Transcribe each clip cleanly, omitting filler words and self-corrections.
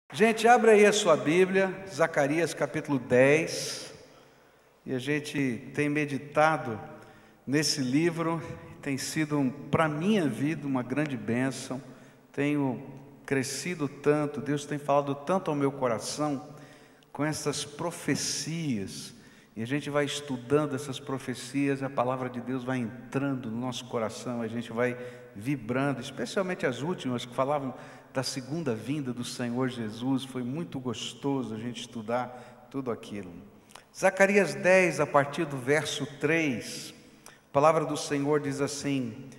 Gente, abre aí a sua Bíblia, Zacarias capítulo 10, e a gente tem meditado nesse livro, tem sido para a minha vida uma grande bênção, tenho crescido tanto, Deus tem falado tanto ao meu coração com essas profecias, e a gente vai estudando essas profecias, a palavra de Deus vai entrando no nosso coração, a gente vai vibrando, especialmente as últimas que falavam da segunda vinda do Senhor Jesus. Foi muito gostoso a gente estudar tudo aquilo. Zacarias 10, a partir do verso 3, a palavra do Senhor diz assim: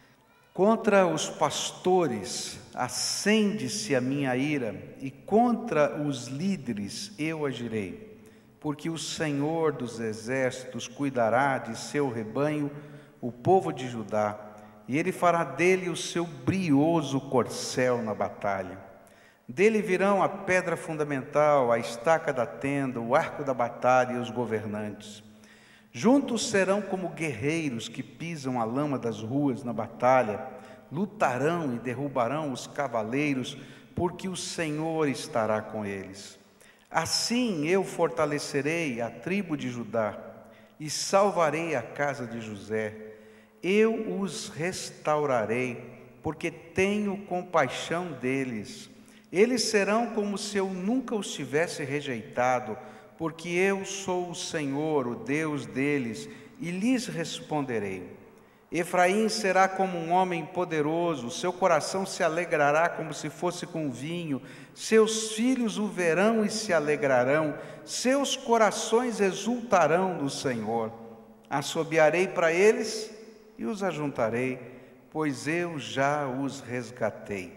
contra os pastores acende-se a minha ira, e contra os líderes eu agirei, porque o Senhor dos exércitos cuidará de seu rebanho, o povo de Judá, e ele fará dele o seu brioso corcel na batalha. Dele virão a pedra fundamental, a estaca da tenda, o arco da batalha e os governantes. Juntos serão como guerreiros que pisam a lama das ruas na batalha, lutarão e derrubarão os cavaleiros, porque o Senhor estará com eles. Assim eu fortalecerei a tribo de Judá e salvarei a casa de José. Eu os restaurarei, porque tenho compaixão deles. Eles serão como se eu nunca os tivesse rejeitado, porque eu sou o Senhor, o Deus deles, e lhes responderei. Efraim será como um homem poderoso, seu coração se alegrará como se fosse com vinho, seus filhos o verão e se alegrarão, seus corações exultarão no Senhor. Assobiarei para eles e os ajuntarei, pois eu já os resgatei.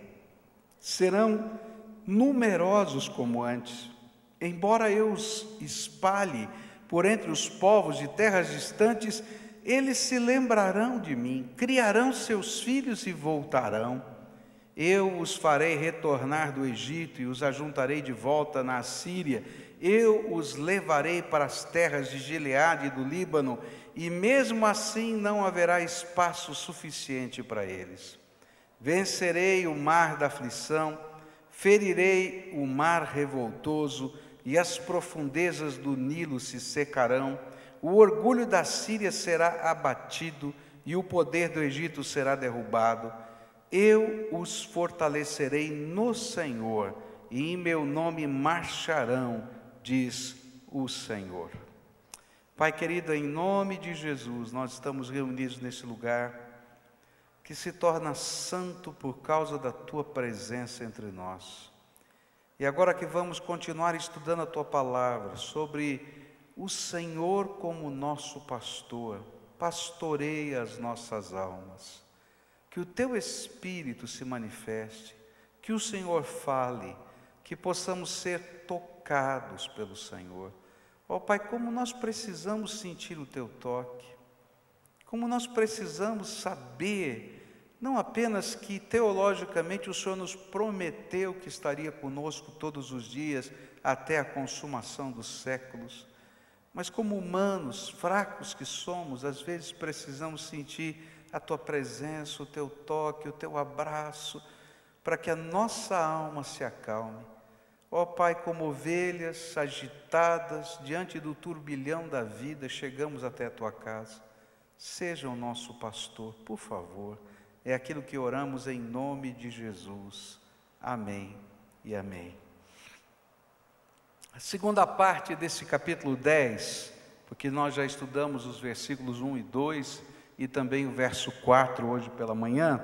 Serão numerosos como antes, embora eu os espalhe por entre os povos de terras distantes, eles se lembrarão de mim, criarão seus filhos e voltarão. Eu os farei retornar do Egito e os ajuntarei de volta na Assíria. Eu os levarei para as terras de Gileade e do Líbano, e mesmo assim não haverá espaço suficiente para eles. Vencerei o mar da aflição, ferirei o mar revoltoso, e as profundezas do Nilo se secarão. O orgulho da Síria será abatido, e o poder do Egito será derrubado. Eu os fortalecerei no Senhor, e em meu nome marcharão, diz o Senhor. Pai querido, em nome de Jesus, nós estamos reunidos nesse lugar, que se torna santo por causa da Tua presença entre nós. E agora que vamos continuar estudando a Tua palavra, sobre o Senhor como nosso pastor, pastoreia as nossas almas. Que o Teu Espírito se manifeste, que o Senhor fale, que possamos ser tocados pelo Senhor. Ó Pai, como nós precisamos sentir o Teu toque, como nós precisamos saber, não apenas que teologicamente o Senhor nos prometeu que estaria conosco todos os dias, até a consumação dos séculos, mas como humanos, fracos que somos, às vezes precisamos sentir a Tua presença, o Teu toque, o Teu abraço, para que a nossa alma se acalme. Ó Pai, como ovelhas agitadas diante do turbilhão da vida, chegamos até a Tua casa. Seja o nosso pastor, por favor. É aquilo que oramos em nome de Jesus. Amém e amém. A segunda parte desse capítulo 10, porque nós já estudamos os versículos 1 e 2 e também o verso 4 hoje pela manhã,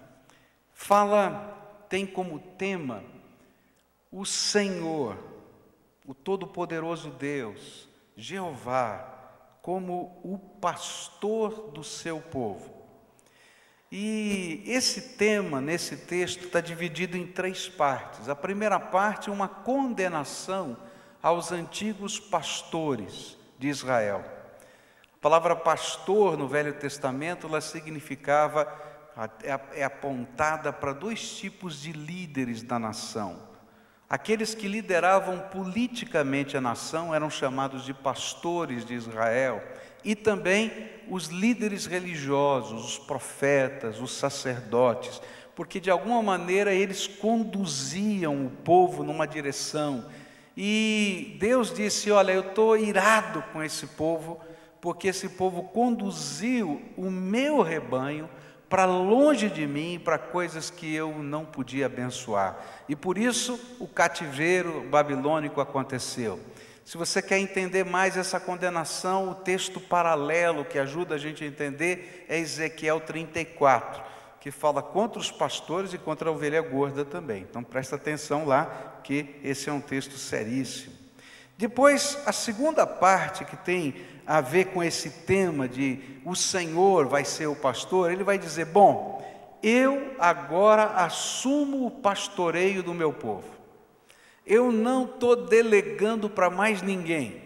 tem como tema o Senhor, o Todo-Poderoso Deus, Jeová, como o pastor do seu povo. E esse tema, nesse texto, está dividido em 3 partes. A primeira parte é uma condenação aos antigos pastores de Israel. A palavra pastor no Velho Testamento, ela significava, é apontada para 2 tipos de líderes da nação. Aqueles que lideravam politicamente a nação eram chamados de pastores de Israel, e também os líderes religiosos, os profetas, os sacerdotes. porque de alguma maneira eles conduziam o povo numa direção. E Deus disse: olha, eu estou irado com esse povo, porque esse povo conduziu o meu rebanho para longe de mim, para coisas que eu não podia abençoar. E por isso o cativeiro babilônico aconteceu. Se você quer entender mais essa condenação, o texto paralelo que ajuda a gente a entender é Ezequiel 34, que fala contra os pastores e contra a ovelha gorda também. Então presta atenção lá, que esse é um texto seríssimo. Depois, a segunda parte que tem a ver com esse tema de o Senhor vai ser o pastor, ele vai dizer: bom, eu agora assumo o pastoreio do meu povo. Eu não estou delegando para mais ninguém.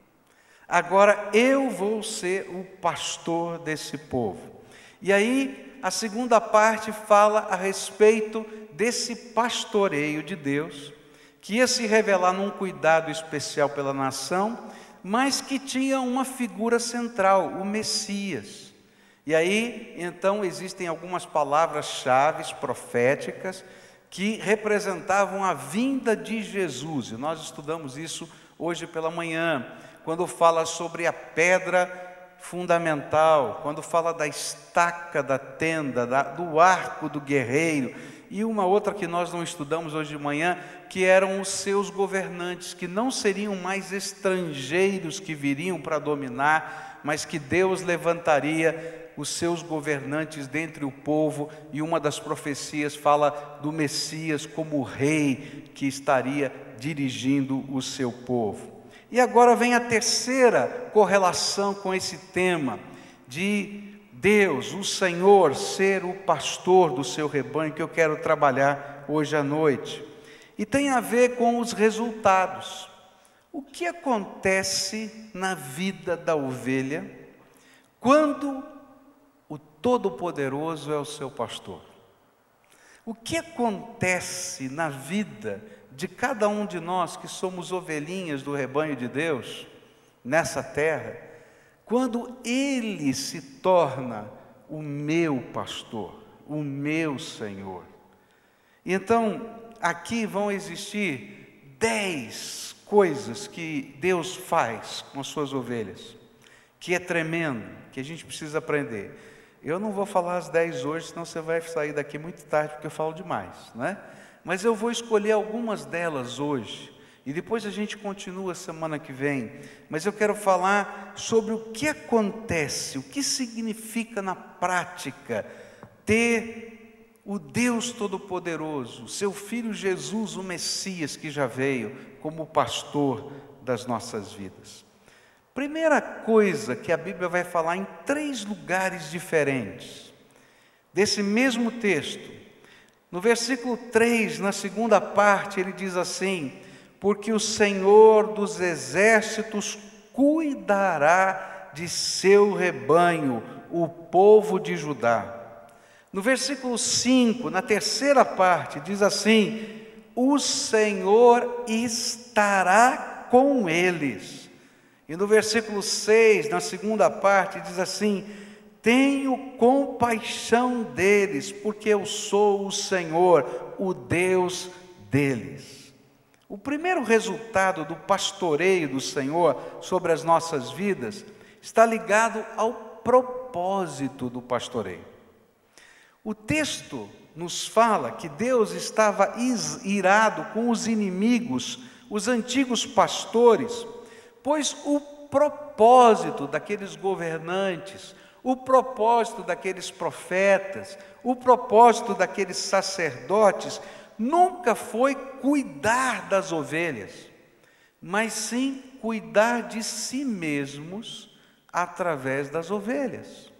Agora eu vou ser o pastor desse povo. E aí, a segunda parte fala a respeito desse pastoreio de Deus, que ia se revelar num cuidado especial pela nação, mas que tinha uma figura central, o Messias. E aí, então, existem algumas palavras-chave proféticas que representavam a vinda de Jesus. E nós estudamos isso hoje pela manhã, quando fala sobre a pedra fundamental, quando fala da estaca da tenda, do arco do guerreiro, e uma outra que nós não estudamos hoje de manhã, que eram os seus governantes, que não seriam mais estrangeiros que viriam para dominar, mas que Deus levantaria os seus governantes dentre o povo, e uma das profecias fala do Messias como rei que estaria dirigindo o seu povo. E agora vem a terceira correlação com esse tema de Deus, o Senhor, ser o pastor do seu rebanho, que eu quero trabalhar hoje à noite. E tem a ver com os resultados. O que acontece na vida da ovelha quando o Todo-Poderoso é o seu pastor? O que acontece na vida de cada um de nós que somos ovelhinhas do rebanho de Deus, nessa terra, quando Ele se torna o meu pastor, o meu Senhor? E então, aqui vão existir 10 coisas que Deus faz com as suas ovelhas, que é tremendo, que a gente precisa aprender. Eu não vou falar as 10 hoje, senão você vai sair daqui muito tarde, porque eu falo demais, né? Mas eu vou escolher algumas delas hoje, e depois a gente continua semana que vem. Mas eu quero falar sobre o que acontece, o que significa na prática ter o Deus Todo-Poderoso, seu Filho Jesus, o Messias, que já veio como pastor das nossas vidas. Primeira coisa que a Bíblia vai falar em 3 lugares diferentes, desse mesmo texto. No versículo 3, na segunda parte, ele diz assim: porque o Senhor dos exércitos cuidará de seu rebanho, o povo de Judá. No versículo 5, na terceira parte, diz assim: o Senhor estará com eles. E no versículo 6, na segunda parte, diz assim: tenho compaixão deles, porque eu sou o Senhor, o Deus deles. O primeiro resultado do pastoreio do Senhor sobre as nossas vidas está ligado ao propósito do pastoreio. O texto nos fala que Deus estava irado com os inimigos, os antigos pastores, pois o propósito daqueles governantes, o propósito daqueles profetas, o propósito daqueles sacerdotes nunca foi cuidar das ovelhas, mas sim cuidar de si mesmos através das ovelhas.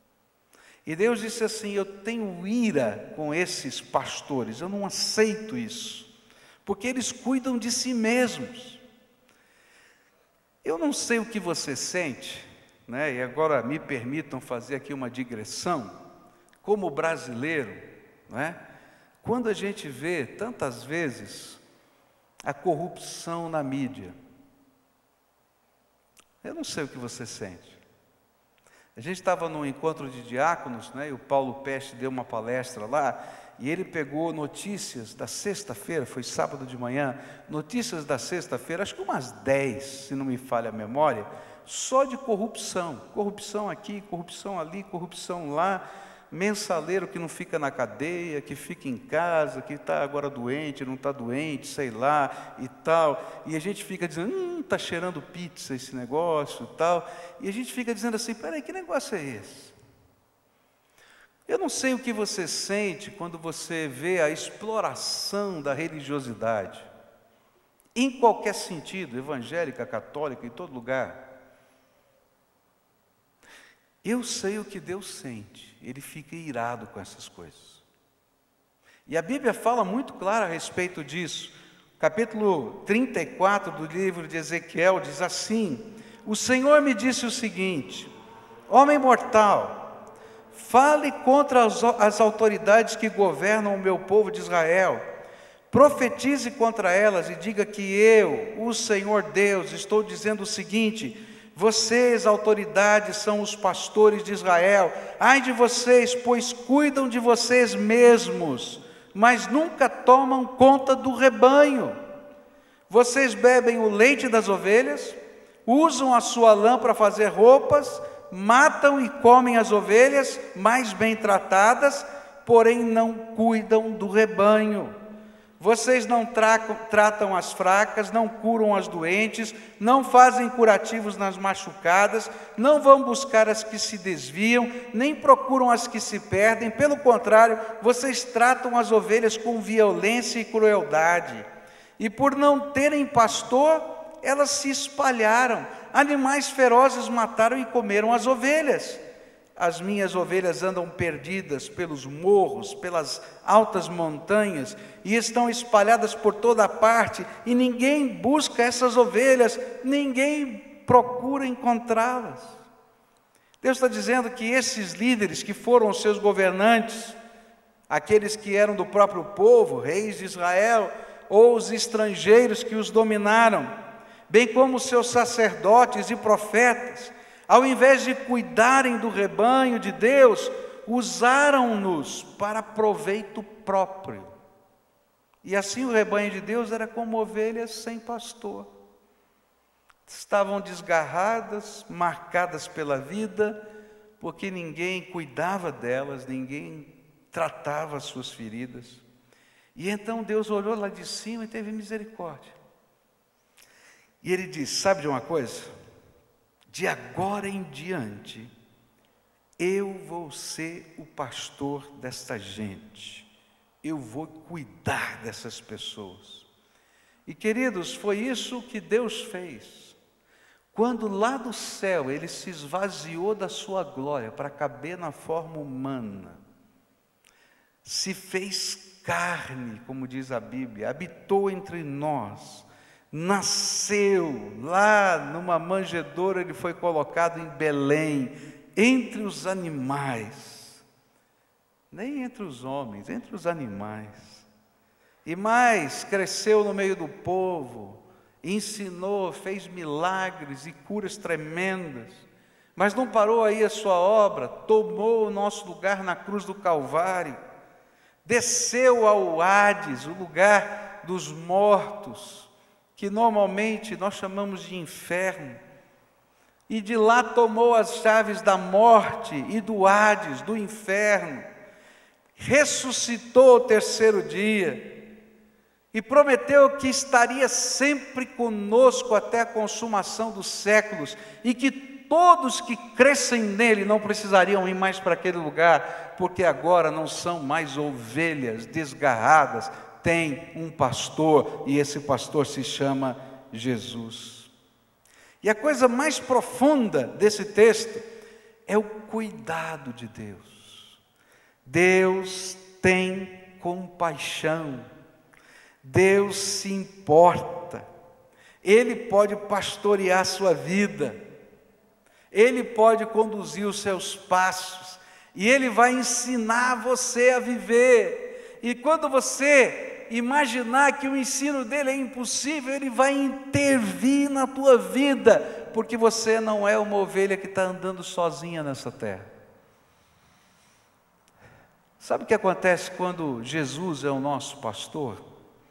E Deus disse assim: eu tenho ira com esses pastores, eu não aceito isso, porque eles cuidam de si mesmos. Eu não sei o que você sente, né? E agora me permitam fazer aqui uma digressão, como brasileiro, né? Quando a gente vê tantas vezes a corrupção na mídia, eu não sei o que você sente. A gente estava num encontro de diáconos, né? E o Paulo Peste deu uma palestra lá, e ele pegou notícias da sexta-feira, foi sábado de manhã, notícias da sexta-feira, acho que umas 10, se não me falha a memória, só de corrupção. Corrupção aqui, corrupção ali, corrupção lá, mensaleiro que não fica na cadeia, que fica em casa, que está agora doente, não está doente, sei lá, e tal. E a gente fica dizendo, está cheirando pizza esse negócio e tal. E a gente fica dizendo assim, peraí, que negócio é esse? Eu não sei o que você sente quando você vê a exploração da religiosidade, em qualquer sentido, evangélica, católica, em todo lugar. Eu sei o que Deus sente, Ele fica irado com essas coisas. E a Bíblia fala muito claro a respeito disso. Capítulo 34 do livro de Ezequiel diz assim: o Senhor me disse o seguinte: homem mortal, fale contra as autoridades que governam o meu povo de Israel, profetize contra elas e diga que eu, o Senhor Deus, estou dizendo o seguinte: vocês, autoridades, são os pastores de Israel. Ai de vocês, pois cuidam de vocês mesmos, mas nunca tomam conta do rebanho. Vocês bebem o leite das ovelhas, usam a sua lã para fazer roupas, matam e comem as ovelhas mais bem tratadas, porém não cuidam do rebanho. Vocês não tratam as fracas, não curam as doentes, não fazem curativos nas machucadas, não vão buscar as que se desviam, nem procuram as que se perdem. Pelo contrário, vocês tratam as ovelhas com violência e crueldade. E por não terem pastor, elas se espalharam. Animais ferozes mataram e comeram as ovelhas. As minhas ovelhas andam perdidas pelos morros, pelas altas montanhas, e estão espalhadas por toda parte, e ninguém busca essas ovelhas, ninguém procura encontrá-las. Deus está dizendo que esses líderes que foram os seus governantes, aqueles que eram do próprio povo, reis de Israel, ou os estrangeiros que os dominaram, bem como os seus sacerdotes e profetas, ao invés de cuidarem do rebanho de Deus, usaram-nos para proveito próprio. E assim o rebanho de Deus era como ovelhas sem pastor. Estavam desgarradas, marcadas pela vida, porque ninguém cuidava delas, ninguém tratava as suas feridas. E então Deus olhou lá de cima e teve misericórdia. E Ele disse, sabe de uma coisa? De agora em diante, eu vou ser o pastor desta gente, eu vou cuidar dessas pessoas. E queridos, foi isso que Deus fez, quando lá do céu Ele se esvaziou da sua glória para caber na forma humana, se fez carne, como diz a Bíblia, habitou entre nós, nasceu lá numa manjedoura, Ele foi colocado em Belém, entre os animais, nem entre os homens, entre os animais, e mais, cresceu no meio do povo, ensinou, fez milagres e curas tremendas, mas não parou aí a sua obra, tomou o nosso lugar na cruz do Calvário, desceu ao Hades, o lugar dos mortos, que normalmente nós chamamos de inferno, e de lá tomou as chaves da morte e do Hades, do inferno, ressuscitou ao terceiro dia, e prometeu que estaria sempre conosco até a consumação dos séculos, e que todos que crescem nele não precisariam ir mais para aquele lugar, porque agora não são mais ovelhas desgarradas, tem um pastor, e esse pastor se chama Jesus. E a coisa mais profunda desse texto é o cuidado de Deus. Deus tem compaixão, Deus se importa, Ele pode pastorear a sua vida, Ele pode conduzir os seus passos, e Ele vai ensinar você a viver. E quando você imaginar que o ensino dele é impossível, Ele vai intervir na tua vida, porque você não é uma ovelha que está andando sozinha nessa terra. Sabe o que acontece quando Jesus é o nosso pastor?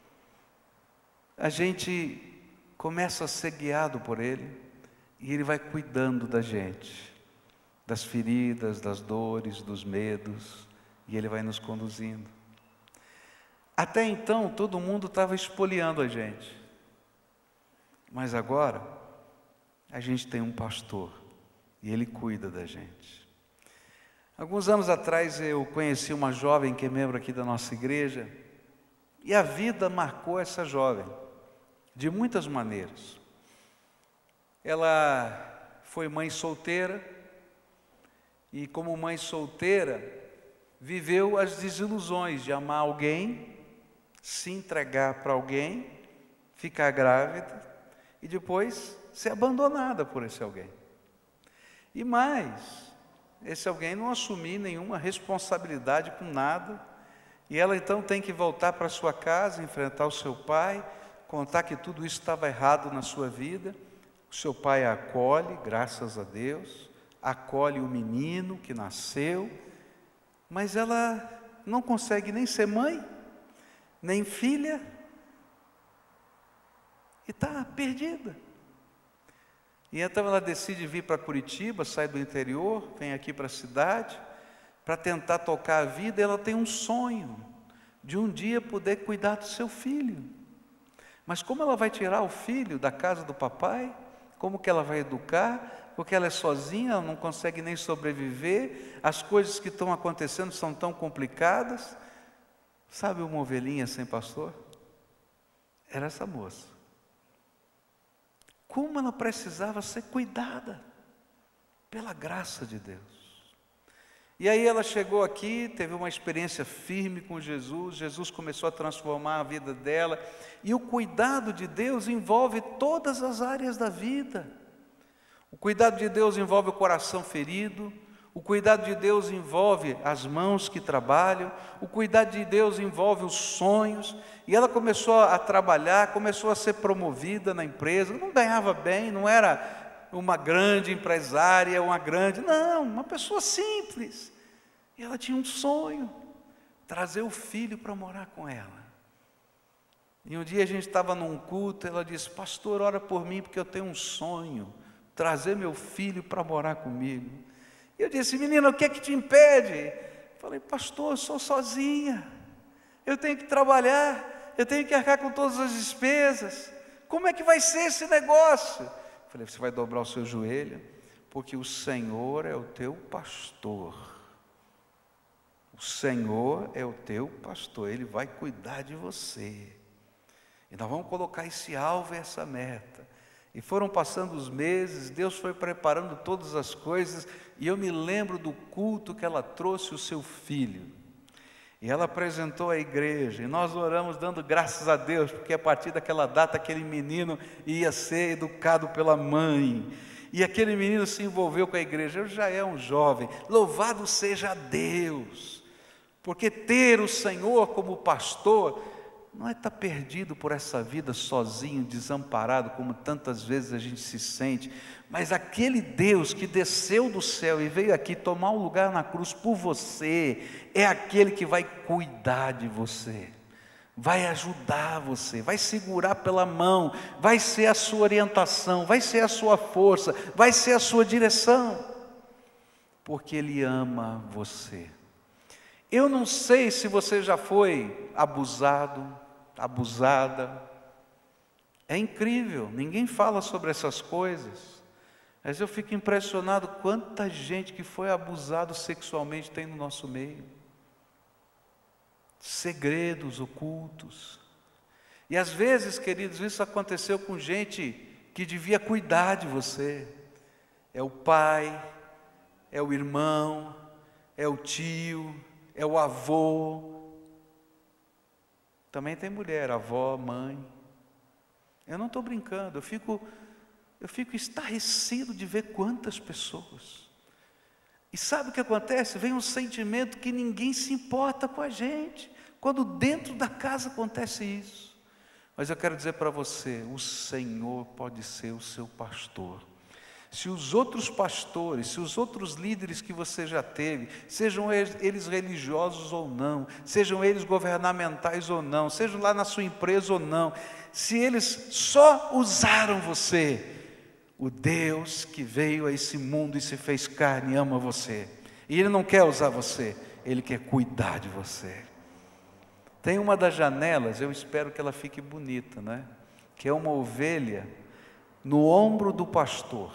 A gente começa a ser guiado por Ele e Ele vai cuidando da gente, das feridas, das dores, dos medos, e Ele vai nos conduzindo. Até então, todo mundo estava espoliando a gente, mas agora, a gente tem um pastor e Ele cuida da gente. Alguns anos atrás eu conheci uma jovem que é membro aqui da nossa igreja, e a vida marcou essa jovem, de muitas maneiras. Ela foi mãe solteira, e como mãe solteira, viveu as desilusões de amar alguém, se entregar para alguém, ficar grávida, e depois ser abandonada por esse alguém. E mais, esse alguém não assumir nenhuma responsabilidade com nada, e ela então tem que voltar para sua casa, enfrentar o seu pai, contar que tudo isso estava errado na sua vida. O seu pai a acolhe, graças a Deus, acolhe o menino que nasceu, mas ela não consegue nem ser mãe, nem filha, e está perdida. E então ela decide vir para Curitiba, sai do interior, vem aqui para a cidade, para tentar tocar a vida. Ela tem um sonho de um dia poder cuidar do seu filho. Mas como ela vai tirar o filho da casa do papai? Como que ela vai educar? Porque ela é sozinha, ela não consegue nem sobreviver, as coisas que estão acontecendo são tão complicadas. Sabe uma ovelhinha sem pastor? Era essa moça. Como ela precisava ser cuidada pela graça de Deus. E aí ela chegou aqui, teve uma experiência firme com Jesus, Jesus começou a transformar a vida dela, e o cuidado de Deus envolve todas as áreas da vida. O cuidado de Deus envolve o coração ferido, o cuidado de Deus envolve as mãos que trabalham, o cuidado de Deus envolve os sonhos, e ela começou a trabalhar, começou a ser promovida na empresa, não ganhava bem, não era uma grande empresária, uma pessoa simples, e ela tinha um sonho, trazer o filho para morar com ela. E um dia a gente estava num culto, ela disse: pastor, ora por mim, porque eu tenho um sonho, trazer meu filho para morar comigo. E eu disse: menina, o que é que te impede? Falei: pastor, eu sou sozinha, eu tenho que trabalhar, eu tenho que arcar com todas as despesas, como é que vai ser esse negócio? Falei: você vai dobrar o seu joelho, porque o Senhor é o teu pastor, o Senhor é o teu pastor, Ele vai cuidar de você, e nós vamos colocar esse alvo e essa meta. E foram passando os meses, Deus foi preparando todas as coisas, e eu me lembro do culto que ela trouxe o seu filho, e ela apresentou à igreja, e nós oramos dando graças a Deus, porque a partir daquela data aquele menino ia ser educado pela mãe, e aquele menino se envolveu com a igreja. Ele já é um jovem, louvado seja Deus, porque ter o Senhor como pastor não é estar perdido por essa vida sozinho, desamparado, como tantas vezes a gente se sente, mas aquele Deus que desceu do céu e veio aqui tomar um lugar na cruz por você, é aquele que vai cuidar de você, vai ajudar você, vai segurar pela mão, vai ser a sua orientação, vai ser a sua força, vai ser a sua direção, porque Ele ama você. Eu não sei se você já foi abusado, abusada. É incrível, ninguém fala sobre essas coisas, mas eu fico impressionado quanta gente que foi abusado sexualmente tem no nosso meio. Segredos ocultos. E às vezes, queridos, isso aconteceu com gente que devia cuidar de você. É o pai, é o irmão, é o tio, é o avô. Também tem mulher, avó, mãe. Eu não estou brincando, eu fico estarrecido de ver quantas pessoas. E sabe o que acontece? Vem um sentimento que ninguém se importa com a gente, quando dentro da casa acontece isso. Mas eu quero dizer para você, o Senhor pode ser o seu pastor. Se os outros pastores, se os outros líderes que você já teve, sejam eles religiosos ou não, sejam eles governamentais ou não, sejam lá na sua empresa ou não, se eles só usaram você, o Deus que veio a esse mundo e se fez carne ama você. E Ele não quer usar você, Ele quer cuidar de você. Tem uma das janelas, eu espero que ela fique bonita, né? Que é uma ovelha no ombro do pastor.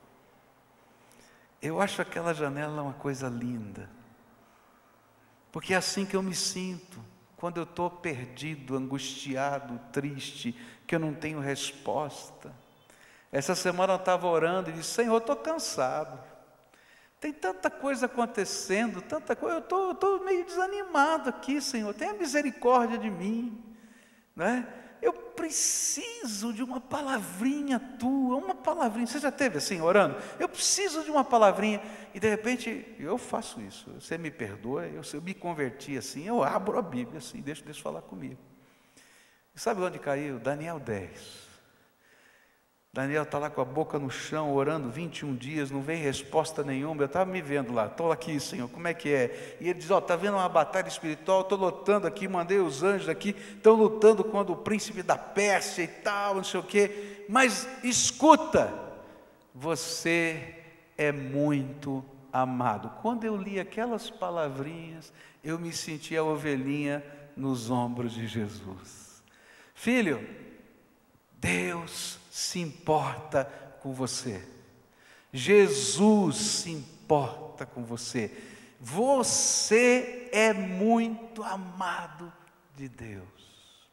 Eu acho aquela janela uma coisa linda, porque é assim que eu me sinto, quando eu estou perdido, angustiado, triste, que eu não tenho resposta. Essa semana eu estava orando e disse: Senhor, eu estou cansado, tem tanta coisa acontecendo, tanta coisa, eu estou meio desanimado aqui, Senhor, tenha misericórdia de mim, né? Eu preciso de uma palavrinha tua, uma palavrinha. Você já esteve assim, orando? Eu preciso de uma palavrinha. E de repente, eu faço isso. Você me perdoa, eu me converti assim, eu abro a Bíblia assim, deixa Deus falar comigo. E sabe onde caiu? Daniel 10. Daniel está lá com a boca no chão, orando 21 dias, não vem resposta nenhuma. Eu estava me vendo lá, estou aqui, Senhor, como é que é? E ele diz: está vendo uma batalha espiritual, estou lutando aqui, mandei os anjos aqui, estão lutando contra o príncipe da Pérsia e tal, não sei o quê. Mas escuta, você é muito amado. Quando eu li aquelas palavrinhas, eu me senti a ovelhinha nos ombros de Jesus. Filho, Deus se importa com você. Jesus se importa com você. Você é muito amado de Deus.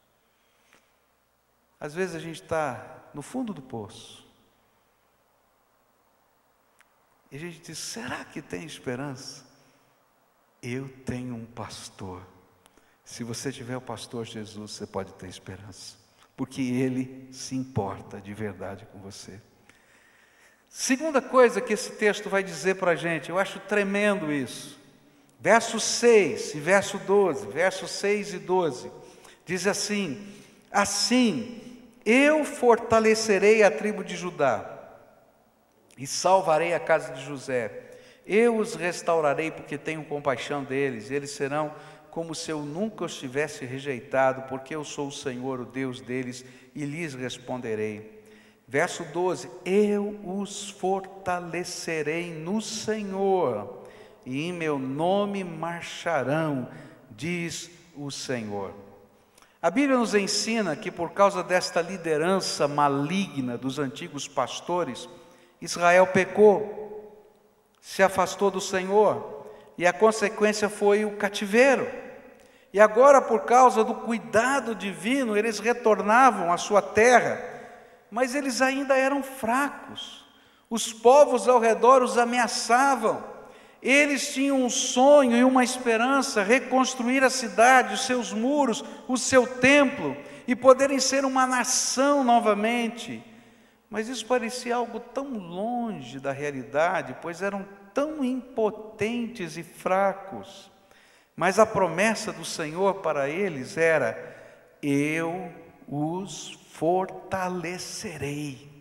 Às vezes a gente está no fundo do poço e a gente diz: será que tem esperança? Eu tenho um pastor. Se você tiver o pastor Jesus, você pode ter esperança, porque Ele se importa de verdade com você. Segunda coisa que esse texto vai dizer para a gente, eu acho tremendo isso. Verso 6 e verso 12, versos 6 e 12, diz assim: assim, eu fortalecerei a tribo de Judá, e salvarei a casa de José. Eu os restaurarei, porque tenho compaixão deles, eles serão como se eu nunca os tivesse rejeitado, porque eu sou o Senhor, o Deus deles, e lhes responderei. Verso 12, eu os fortalecerei no Senhor, e em meu nome marcharão, diz o Senhor. A Bíblia nos ensina que por causa desta liderança maligna dos antigos pastores, Israel pecou, se afastou do Senhor, e a consequência foi o cativeiro. E agora, por causa do cuidado divino, eles retornavam à sua terra, mas eles ainda eram fracos. Os povos ao redor os ameaçavam. Eles tinham um sonho e uma esperança: reconstruir a cidade, os seus muros, o seu templo, e poderem ser uma nação novamente. Mas isso parecia algo tão longe da realidade, pois eram tão impotentes e fracos. Mas a promessa do Senhor para eles era: eu os fortalecerei.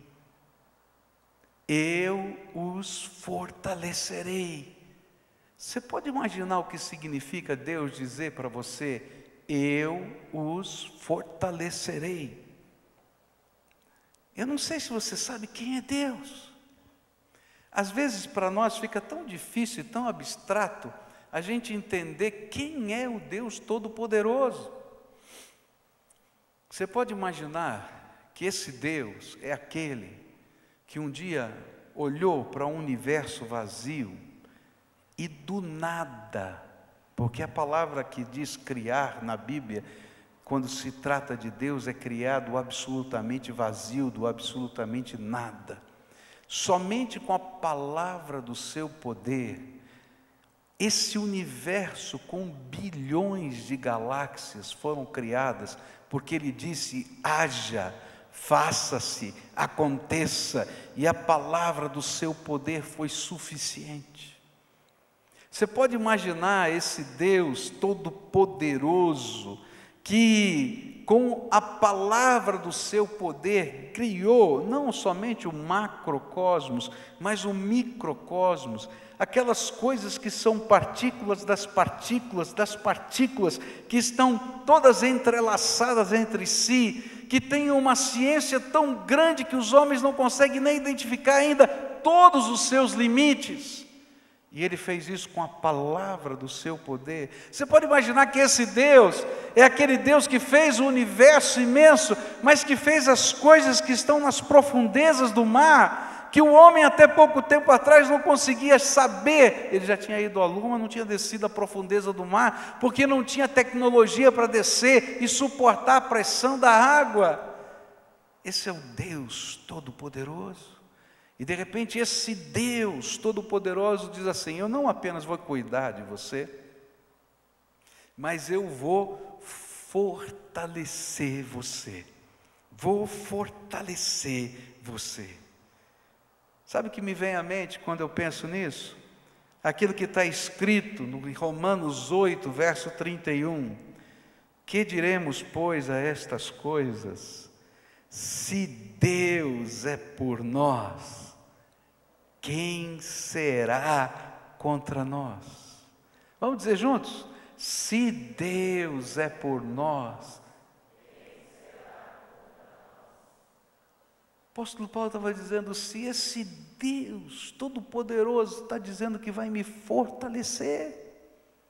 Eu os fortalecerei. Você pode imaginar o que significa Deus dizer para você: eu os fortalecerei? Eu não sei se você sabe quem é Deus. Às vezes para nós fica tão difícil e tão abstrato a gente entender quem é o Deus Todo-Poderoso. Você pode imaginar que esse Deus é aquele que um dia olhou para um universo vazio e do nada, porque a palavra que diz criar na Bíblia, quando se trata de Deus, é criar do absolutamente vazio, do absolutamente nada. Somente com a palavra do seu poder, esse universo com bilhões de galáxias foram criadas, porque Ele disse: haja, faça-se, aconteça, e a palavra do seu poder foi suficiente. Você pode imaginar esse Deus todo-poderoso, que com a palavra do seu poder criou não somente o macrocosmos, mas o microcosmos, aquelas coisas que são partículas das partículas das partículas, que estão todas entrelaçadas entre si, que têm uma ciência tão grande que os homens não conseguem nem identificar ainda todos os seus limites. E Ele fez isso com a palavra do seu poder. Você pode imaginar que esse Deus é aquele Deus que fez o universo imenso, mas que fez as coisas que estão nas profundezas do mar, que o homem até pouco tempo atrás não conseguia saber. Ele já tinha ido à lua, mas não tinha descido à profundeza do mar, porque não tinha tecnologia para descer e suportar a pressão da água. Esse é o Deus Todo-Poderoso. E de repente esse Deus Todo-Poderoso diz assim: eu não apenas vou cuidar de você, mas eu vou fortalecer você. Vou fortalecer você. Sabe o que me vem à mente quando eu penso nisso? Aquilo que está escrito no Romanos 8, verso 31. Que diremos, pois, a estas coisas? Se Deus é por nós, quem será contra nós? Vamos dizer juntos? Se Deus é por nós. O apóstolo Paulo estava dizendo: se esse Deus Todo-Poderoso está dizendo que vai me fortalecer,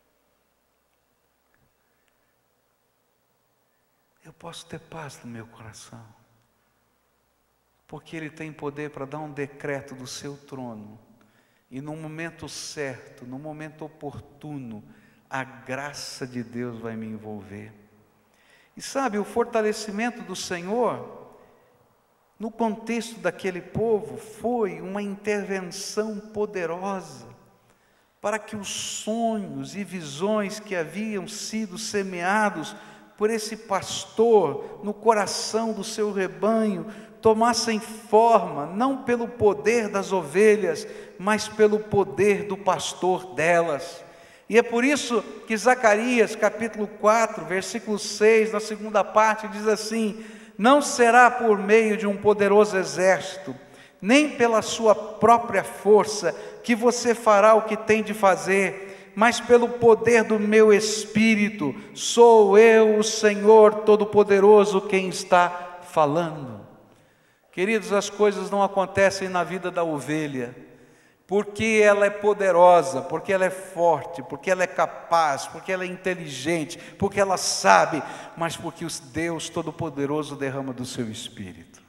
eu posso ter paz no meu coração, porque Ele tem poder para dar um decreto do seu trono, e no momento certo, no momento oportuno, a graça de Deus vai me envolver. E sabe, o fortalecimento do Senhor, no contexto daquele povo, foi uma intervenção poderosa, para que os sonhos e visões que haviam sido semeados por esse pastor no coração do seu rebanho, tomassem forma, não pelo poder das ovelhas, mas pelo poder do pastor delas. E é por isso que Zacarias, capítulo 4, versículo 6, na segunda parte, diz assim: não será por meio de um poderoso exército, nem pela sua própria força, que você fará o que tem de fazer, mas pelo poder do meu Espírito. Sou eu, o Senhor Todo-Poderoso, quem está falando. Queridos, as coisas não acontecem na vida da ovelha porque ela é poderosa, porque ela é forte, porque ela é capaz, porque ela é inteligente, porque ela sabe, mas porque o Deus Todo-Poderoso derrama do seu Espírito.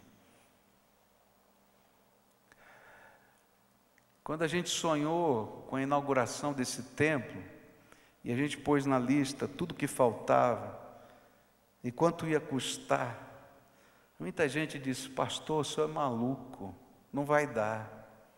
Quando a gente sonhou com a inauguração desse templo, e a gente pôs na lista tudo que faltava, e quanto ia custar, muita gente disse: pastor, o senhor é maluco, não vai dar.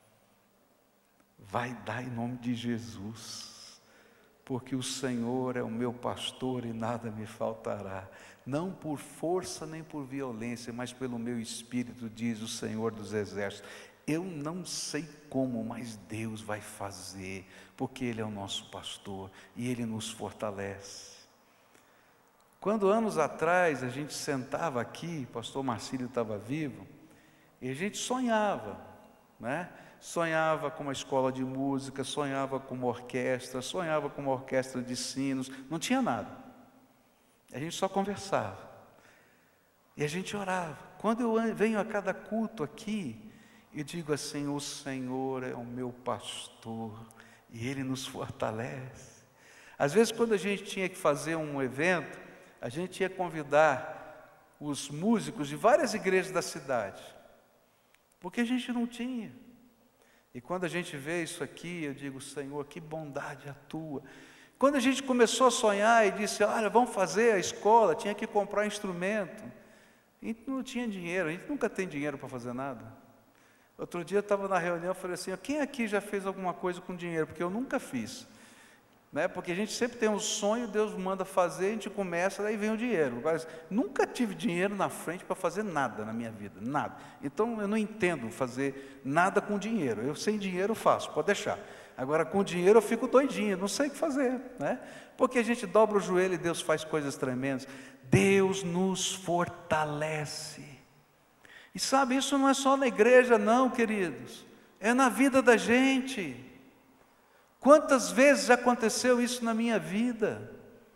Vai dar em nome de Jesus, porque o Senhor é o meu pastor e nada me faltará, não por força nem por violência, mas pelo meu Espírito, diz o Senhor dos Exércitos. Eu não sei como, mas Deus vai fazer, porque Ele é o nosso pastor e Ele nos fortalece. Quando anos atrás a gente sentava aqui, o pastor Marcílio estava vivo, e a gente sonhava, né? Sonhava com uma escola de música, sonhava com uma orquestra de sinos, não tinha nada. A gente só conversava. E a gente orava. Quando eu venho a cada culto aqui, eu digo assim: o Senhor é o meu pastor e Ele nos fortalece. Às vezes, quando a gente tinha que fazer um evento, a gente ia convidar os músicos de várias igrejas da cidade, porque a gente não tinha. E quando a gente vê isso aqui, eu digo: Senhor, que bondade a Tua. Quando a gente começou a sonhar e disse: olha, vamos fazer a escola, tinha que comprar instrumento. A gente não tinha dinheiro, a gente nunca tem dinheiro para fazer nada. Outro dia eu estava na reunião, eu falei assim: quem aqui já fez alguma coisa com dinheiro? Porque eu nunca fiz. Né? Porque a gente sempre tem um sonho, Deus manda fazer, a gente começa, daí vem o dinheiro. Mas nunca tive dinheiro na frente para fazer nada na minha vida, nada. Então eu não entendo fazer nada com dinheiro. Eu sem dinheiro faço, pode deixar. Agora, com dinheiro eu fico doidinho, não sei o que fazer, né? Porque a gente dobra o joelho e Deus faz coisas tremendas. Deus nos fortalece. E sabe, isso não é só na igreja não, queridos. É na vida da gente. Quantas vezes aconteceu isso na minha vida?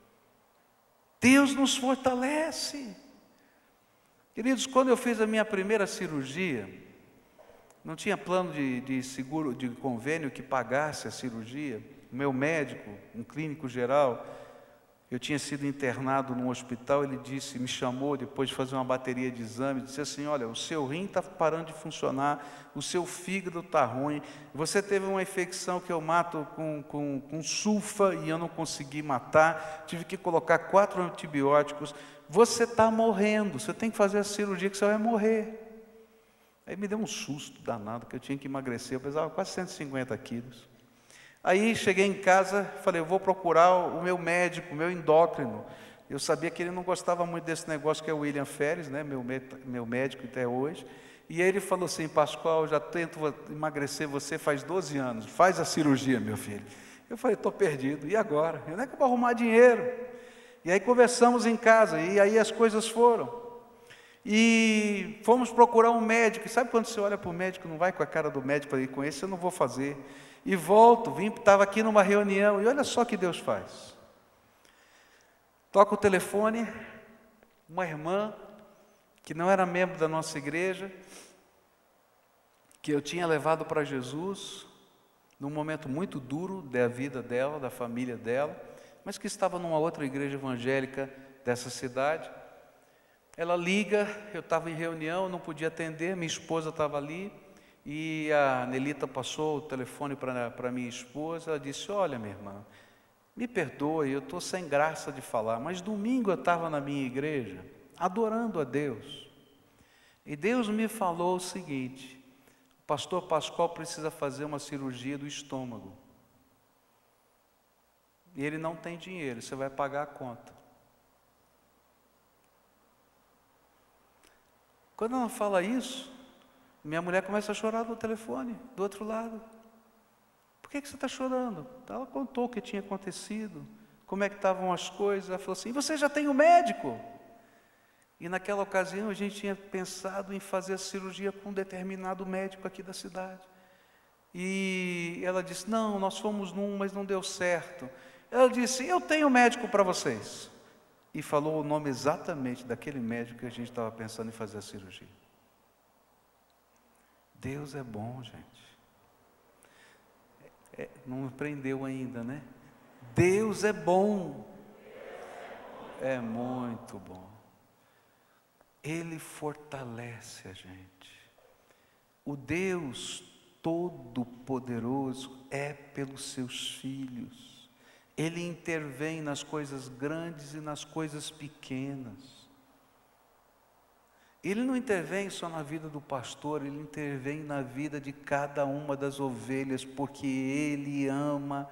Deus nos fortalece. Queridos, quando eu fiz a minha primeira cirurgia, não tinha plano de seguro, de convênio que pagasse a cirurgia. O meu médico, um clínico geral, eu tinha sido internado num hospital, ele disse, me chamou depois de fazer uma bateria de exames, disse assim, olha, o seu rim está parando de funcionar, o seu fígado está ruim, você teve uma infecção que eu mato com sulfa e eu não consegui matar, tive que colocar 4 antibióticos, você está morrendo, você tem que fazer a cirurgia que você vai morrer. Aí me deu um susto danado, que eu tinha que emagrecer, eu pesava quase 150 quilos. Aí cheguei em casa, falei, eu vou procurar o meu médico, o meu endócrino. Eu sabia que ele não gostava muito desse negócio que é o William Ferres, né, meu médico até hoje. E aí ele falou assim, Pascoal, eu já tento emagrecer você faz 12 anos, faz a cirurgia, meu filho. Eu falei, estou perdido, e agora? Onde é que eu vou arrumar dinheiro? E aí conversamos em casa, e aí as coisas foram. E fomos procurar um médico, e sabe quando você olha para o médico, não vai com a cara do médico para ir com esse, eu não vou fazer. E volto, estava aqui numa reunião, e olha só o que Deus faz. Toca o telefone, uma irmã, que não era membro da nossa igreja, que eu tinha levado para Jesus, num momento muito duro da vida dela, da família dela, mas que estava numa outra igreja evangélica dessa cidade. Ela liga, eu estava em reunião, não podia atender, minha esposa estava ali, e a Nelita passou o telefone para minha esposa, ela disse, olha minha irmã, me perdoe, eu estou sem graça de falar, mas domingo eu estava na minha igreja, adorando a Deus, e Deus me falou o seguinte, o pastor Pascoal precisa fazer uma cirurgia do estômago, e ele não tem dinheiro, você vai pagar a conta. Quando ela fala isso, minha mulher começa a chorar no telefone, do outro lado. Por que você está chorando? Ela contou o que tinha acontecido, como é que estavam as coisas. Ela falou assim, você já tem um médico? E naquela ocasião a gente tinha pensado em fazer a cirurgia com um determinado médico aqui da cidade. E ela disse, não, nós fomos num, mas não deu certo. Ela disse, eu tenho médico para vocês. E falou o nome exatamente daquele médico que a gente estava pensando em fazer a cirurgia. Deus é bom, gente. Não aprendeu ainda, né? Deus é bom. É muito bom. Ele fortalece a gente. O Deus Todo-Poderoso é pelos seus filhos. Ele intervém nas coisas grandes e nas coisas pequenas. Ele não intervém só na vida do pastor, ele intervém na vida de cada uma das ovelhas, porque ele ama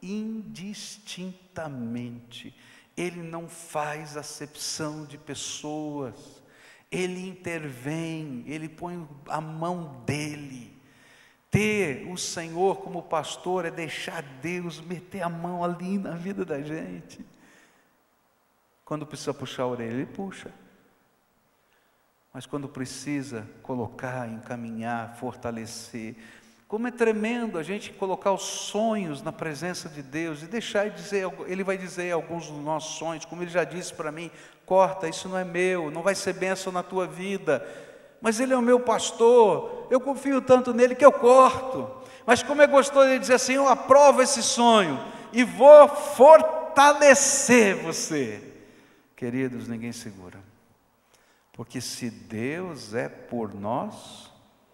indistintamente. Ele não faz acepção de pessoas. Ele intervém, ele põe a mão dele. Ter o Senhor como pastor é deixar Deus meter a mão ali na vida da gente. Quando precisa puxar a orelha, Ele puxa. Mas quando precisa colocar, encaminhar, fortalecer. Como é tremendo a gente colocar os sonhos na presença de Deus e deixar Ele vai dizer alguns dos nossos sonhos, como Ele já disse para mim, corta, isso não é meu, não vai ser bênção na tua vida. Mas Ele é o meu pastor, eu confio tanto nele que eu corto. Mas como é gostoso Ele dizer assim, eu aprovo esse sonho e vou fortalecer você. Queridos, ninguém segura. Porque se Deus é por nós...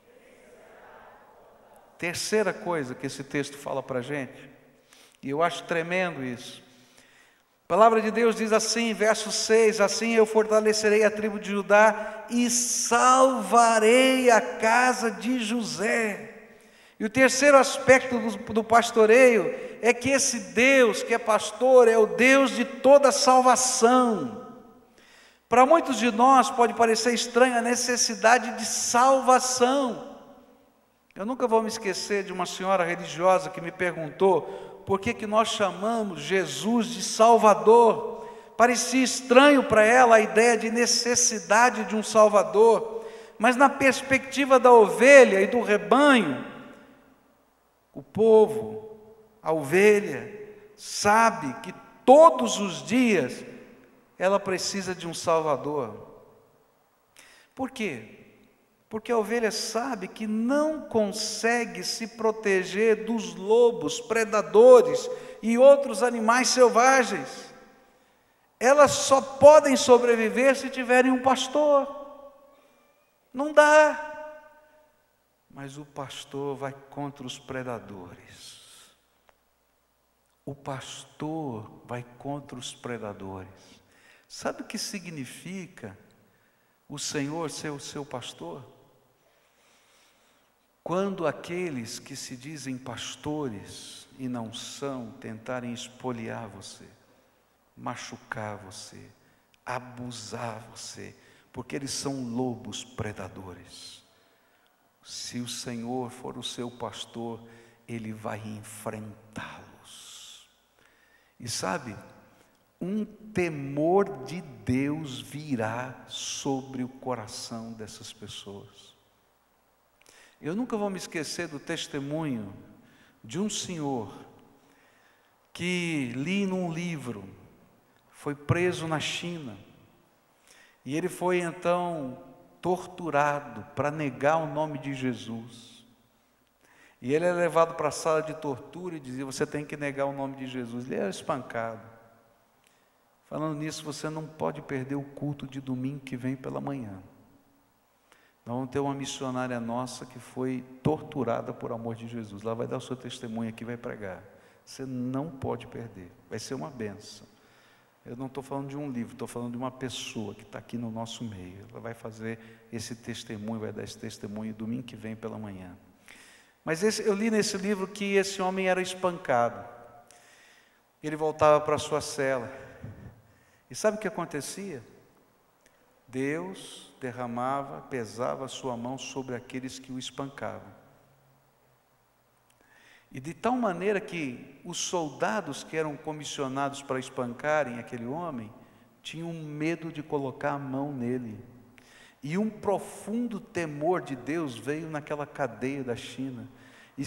Terceira coisa que esse texto fala para a gente, e eu acho tremendo isso. A palavra de Deus diz assim, verso 6, assim eu fortalecerei a tribo de Judá e salvarei a casa de José. E o terceiro aspecto do pastoreio é que esse Deus que é pastor é o Deus de toda salvação. Para muitos de nós pode parecer estranha a necessidade de salvação. Eu nunca vou me esquecer de uma senhora religiosa que me perguntou por que nós chamamos Jesus de Salvador. Parecia estranho para ela a ideia de necessidade de um Salvador, mas na perspectiva da ovelha e do rebanho, o povo, a ovelha, sabe que todos os dias ela precisa de um Salvador. Por quê? Porque a ovelha sabe que não consegue se proteger dos lobos, predadores e outros animais selvagens. Elas só podem sobreviver se tiverem um pastor. Não dá. Mas o pastor vai contra os predadores. O pastor vai contra os predadores. Sabe o que significa o Senhor ser o seu pastor? Quando aqueles que se dizem pastores e não são, tentarem espoliar você, machucar você, abusar você, porque eles são lobos predadores. Se o Senhor for o seu pastor, Ele vai enfrentá-los. E sabe, um temor de Deus virá sobre o coração dessas pessoas. Eu nunca vou me esquecer do testemunho de um senhor que li num livro, foi preso na China, e ele foi então torturado para negar o nome de Jesus. E ele é levado para a sala de tortura e dizia: você tem que negar o nome de Jesus. Ele era espancado. Falando nisso, você não pode perder o culto de domingo que vem pela manhã. Nós vamos ter uma missionária nossa que foi torturada por amor de Jesus. Lá vai dar o seu testemunho aqui, vai pregar. Você não pode perder, vai ser uma bênção. Eu não estou falando de um livro, estou falando de uma pessoa que está aqui no nosso meio. Ela vai fazer esse testemunho, vai dar esse testemunho domingo que vem pela manhã. Mas eu li nesse livro que esse homem era espancado. Ele voltava para a sua cela. E sabe o que acontecia? Deus derramava, pesava a sua mão sobre aqueles que o espancavam. E de tal maneira que os soldados que eram comissionados para espancarem aquele homem, tinham medo de colocar a mão nele. E um profundo temor de Deus veio naquela cadeia da China. E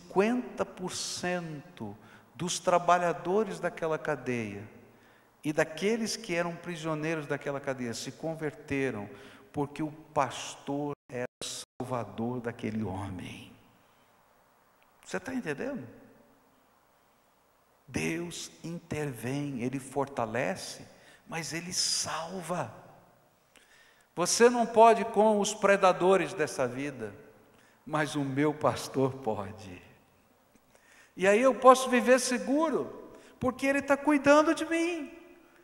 50% dos trabalhadores daquela cadeia e daqueles que eram prisioneiros daquela cadeia se converteram, porque o pastor era o salvador daquele homem. Você está entendendo? Deus intervém, Ele fortalece, mas Ele salva. Você não pode com os predadores dessa vida, mas o meu pastor pode. E aí eu posso viver seguro, porque Ele está cuidando de mim.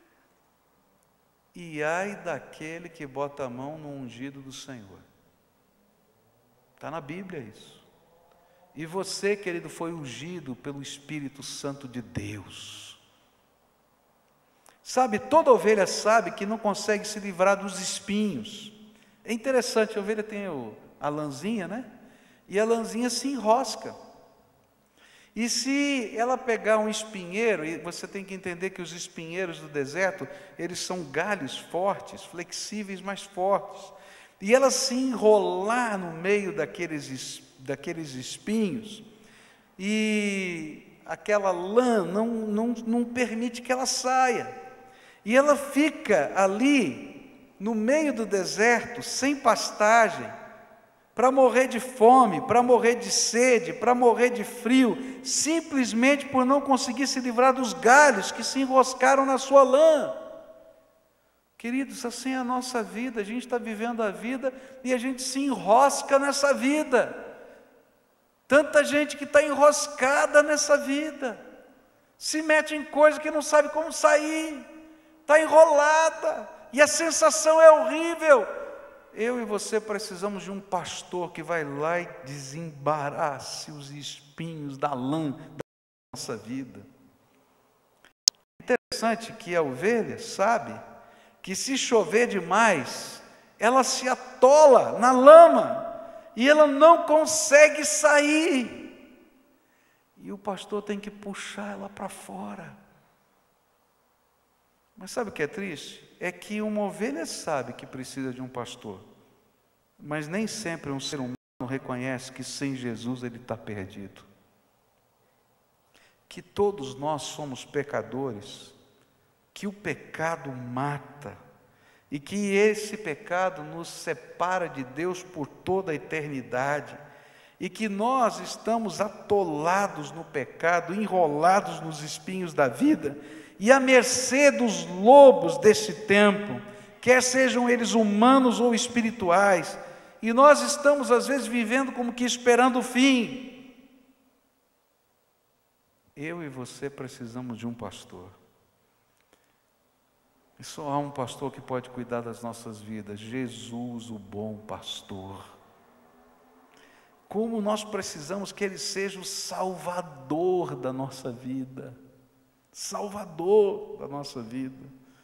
E ai daquele que bota a mão no ungido do Senhor. Está na Bíblia isso. E você, querido, foi ungido pelo Espírito Santo de Deus. Sabe, toda ovelha sabe que não consegue se livrar dos espinhos. É interessante, a ovelha tem a lãzinha, né? E a lãzinha se enrosca. E se ela pegar um espinheiro, e você tem que entender que os espinheiros do deserto, eles são galhos fortes, flexíveis, mas fortes. E ela se enrolar no meio daqueles espinhos, e aquela lã não permite que ela saia. E ela fica ali, no meio do deserto, sem pastagem, para morrer de fome, para morrer de sede, para morrer de frio, simplesmente por não conseguir se livrar dos galhos que se enroscaram na sua lã. Queridos, assim é a nossa vida, a gente está vivendo a vida e a gente se enrosca nessa vida. Tanta gente que está enroscada nessa vida, se mete em coisa que não sabe como sair, está enrolada, e a sensação é horrível. Eu e você precisamos de um pastor que vai lá e desembarace os espinhos da lã da nossa vida. Interessante que a ovelha sabe que se chover demais, ela se atola na lama, e ela não consegue sair. E o pastor tem que puxar ela para fora. Mas sabe o que é triste? É que uma ovelha sabe que precisa de um pastor, mas nem sempre um ser humano reconhece que sem Jesus ele está perdido. Que todos nós somos pecadores, que o pecado mata, e que esse pecado nos separa de Deus por toda a eternidade, e que nós estamos atolados no pecado, enrolados nos espinhos da vida, e à mercê dos lobos deste tempo, quer sejam eles humanos ou espirituais, e nós estamos às vezes vivendo como que esperando o fim. Eu e você precisamos de um pastor. E só há um pastor que pode cuidar das nossas vidas, Jesus, o bom pastor. Como nós precisamos que Ele seja o salvador da nossa vida. Salvador da nossa vida.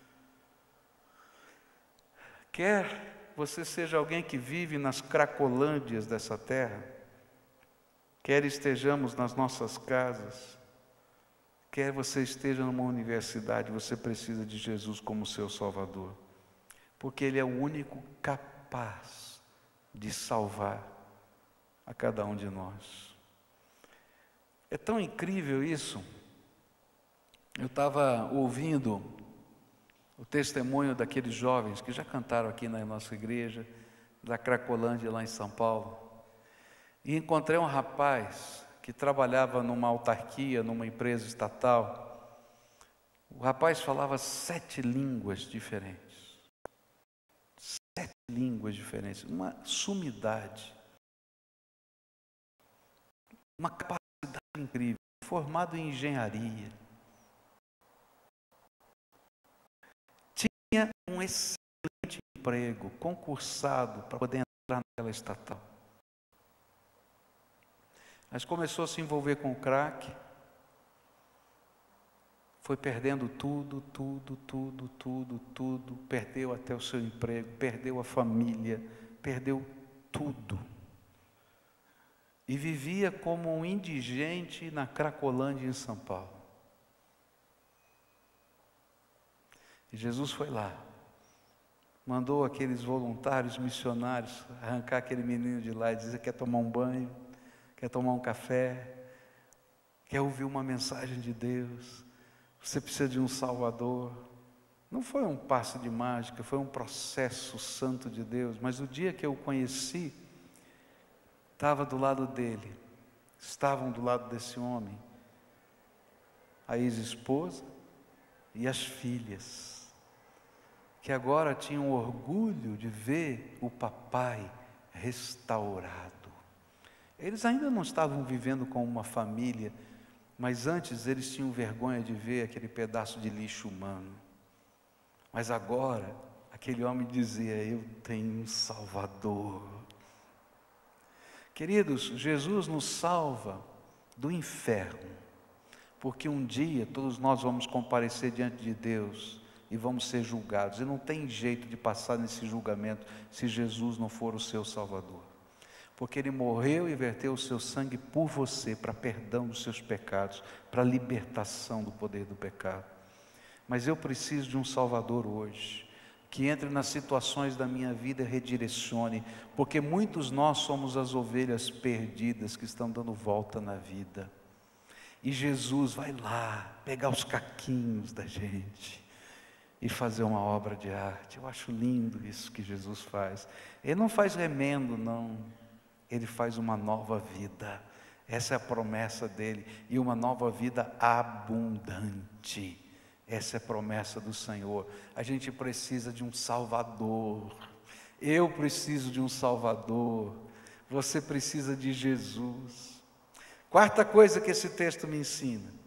Quer você seja alguém que vive nas cracolândias dessa terra, quer estejamos nas nossas casas, quer você esteja numa universidade, você precisa de Jesus como seu Salvador, porque Ele é o único capaz de salvar a cada um de nós. É tão incrível isso. Eu estava ouvindo o testemunho daqueles jovens que já cantaram aqui na nossa igreja, da Cracolândia lá em São Paulo, e encontrei um rapaz que trabalhava numa autarquia, numa empresa estatal. O rapaz falava 7 línguas diferentes. 7 línguas diferentes, uma sumidade, uma capacidade incrível, formado em engenharia. Tinha um excelente emprego, concursado para poder entrar naquela estatal. Mas começou a se envolver com o crack, foi perdendo tudo, perdeu até o seu emprego, perdeu a família, perdeu tudo. E vivia como um indigente na Cracolândia em São Paulo. E Jesus foi lá, mandou aqueles voluntários missionários arrancar aquele menino de lá e dizer: quer tomar um banho, quer tomar um café, quer ouvir uma mensagem de Deus, você precisa de um Salvador. Não foi um passe de mágica, foi um processo santo de Deus, mas o dia que eu o conheci, estava do lado dele, estavam do lado desse homem, a ex-esposa e as filhas, que agora tinham orgulho de ver o papai restaurado. Eles ainda não estavam vivendo com uma família, mas antes eles tinham vergonha de ver aquele pedaço de lixo humano. Mas agora, aquele homem dizia: eu tenho um Salvador. Queridos, Jesus nos salva do inferno, porque um dia todos nós vamos comparecer diante de Deus e vamos ser julgados, e não tem jeito de passar nesse julgamento se Jesus não for o seu Salvador, porque Ele morreu e verteu o seu sangue por você, para perdão dos seus pecados, para libertação do poder do pecado. Mas eu preciso de um Salvador hoje, que entre nas situações da minha vida e redirecione, porque muitos nós somos as ovelhas perdidas que estão dando volta na vida, e Jesus vai lá pegar os caquinhos da gente e fazer uma obra de arte. Eu acho lindo isso que Jesus faz. Ele não faz remendo, não. Ele faz uma nova vida. Essa é a promessa dele. E uma nova vida abundante. Essa é a promessa do Senhor. A gente precisa de um Salvador. Eu preciso de um Salvador. Você precisa de Jesus. Quarta coisa que esse texto me ensina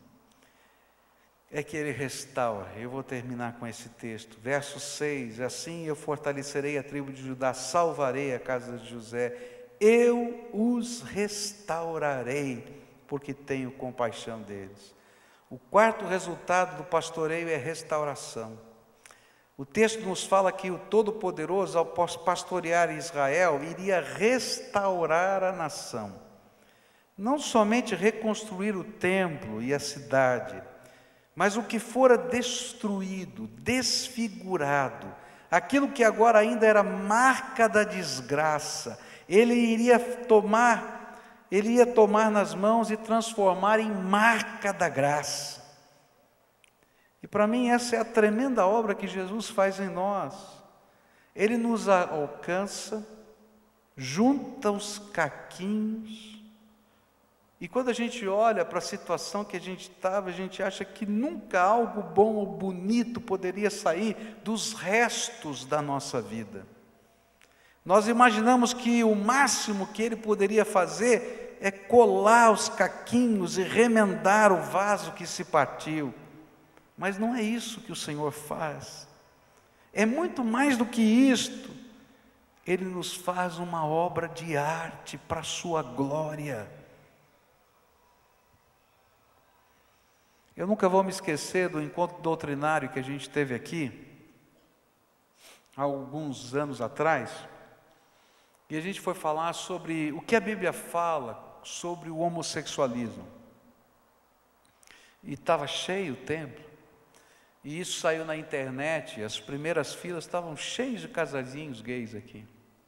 é que Ele restaura. Eu vou terminar com esse texto, verso 6, assim eu fortalecerei a tribo de Judá, salvarei a casa de José, eu os restaurarei, porque tenho compaixão deles. O quarto resultado do pastoreio é restauração. O texto nos fala que o Todo-Poderoso, ao pastorear Israel, iria restaurar a nação. Não somente reconstruir o templo e a cidade, mas o que fora destruído, desfigurado, aquilo que agora ainda era marca da desgraça, ele ia tomar nas mãos e transformar em marca da graça. E para mim essa é a tremenda obra que Jesus faz em nós. Ele nos alcança, junta os caquinhos, e quando a gente olha para a situação que a gente estava, a gente acha que nunca algo bom ou bonito poderia sair dos restos da nossa vida. Nós imaginamos que o máximo que ele poderia fazer é colar os caquinhos e remendar o vaso que se partiu. Mas não é isso que o Senhor faz. É muito mais do que isto. Ele nos faz uma obra de arte para a sua glória. Eu nunca vou me esquecer do encontro doutrinário que a gente teve aqui, há alguns anos atrás, e a gente foi falar sobre o que a Bíblia fala sobre o homossexualismo. E estava cheio o templo. E isso saiu na internet, as primeiras filas estavam cheias de casalzinhos gays aqui.